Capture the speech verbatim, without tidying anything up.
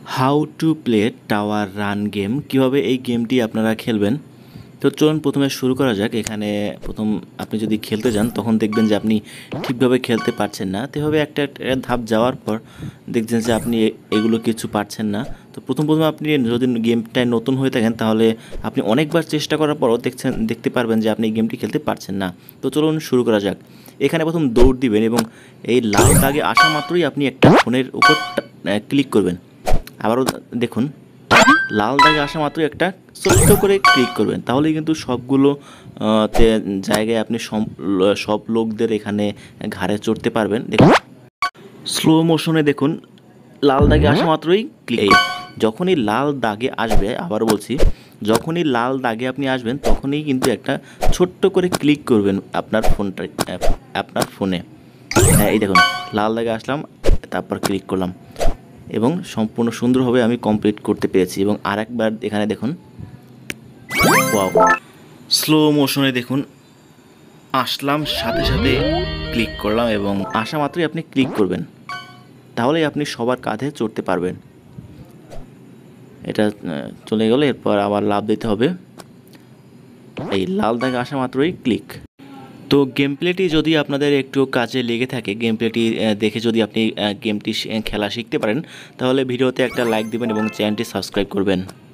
How to play tower run game, কীভাবে এই গেমটি আপনারা খেলবেন। তো চলুন প্রথমে শুরু করা যাক। এখানে প্রথম আপনি যদি খেলতে যান তখন দেখবেন যে আপনি ঠিকভাবে খেলতে পারছেন না। তো এভাবে একটা একটা ধাপ যাওয়ার পর দেখছেন যে আপনি এগুলো কিছু পারছেন না। তো প্রথম প্রথম আপনি যদি গেমটায় নতুন হয়ে থাকেন তাহলে আপনি অনেকবার চেষ্টা করার পরও দেখছেন দেখতে পারবেন যে আপনি এই গেমটি খেলতে পারছেন না। তো চলুন শুরু করা যাক। এখানে প্রথম দৌড় দিবেন এবং এই লাল দাগে আসা মাত্রই আপনি একটা ফোনের উপর ক্লিক করবেন। আবারও দেখুন, লাল দাগে আসা মাত্রই একটা ছোট্ট করে ক্লিক করবেন, তাহলেই কিন্তু সবগুলো তে জায়গায় আপনি সব লোকদের এখানে ঘাড়ে চড়তে পারবেন। দেখুন স্লো মোশনে দেখুন, লাল দাগে আসা মাত্রই ক্লিক। যখনই লাল দাগে আসবে, আবার বলছি, যখনই লাল দাগে আপনি আসবেন তখনই কিন্তু একটা ছোট্ট করে ক্লিক করবেন আপনার ফোনটা আপনার ফোনে। হ্যাঁ, এই দেখুন লাল দাগে আসলাম, তারপর ক্লিক করলাম এবং সম্পূর্ণ সুন্দরভাবে আমি কমপ্লিট করতে পেরেছি। এবং আরেকবার এখানে দেখুন, ওয়াও, স্লো মোশনে দেখুন আসলাম, সাথে সাথে ক্লিক করলাম এবং আসা মাত্রই আপনি ক্লিক করবেন, তাহলেই আপনি সবার কাঁধে চড়তে পারবেন। এটা চলে গেলে এরপর আবার লাভ দিতে হবে, এই লাল দাগে আসা মাত্রই ক্লিক। তো গেম প্লেটি যদি আপনাদের একটু কাজে লেগে থাকে, গেম প্লেটি দেখে যদি আপনি গেমটি খেলা শিখতে পারেন, তাহলে ভিডিওতে একটা লাইক দিবেন এবং চ্যানেলটি সাবস্ক্রাইব করবেন।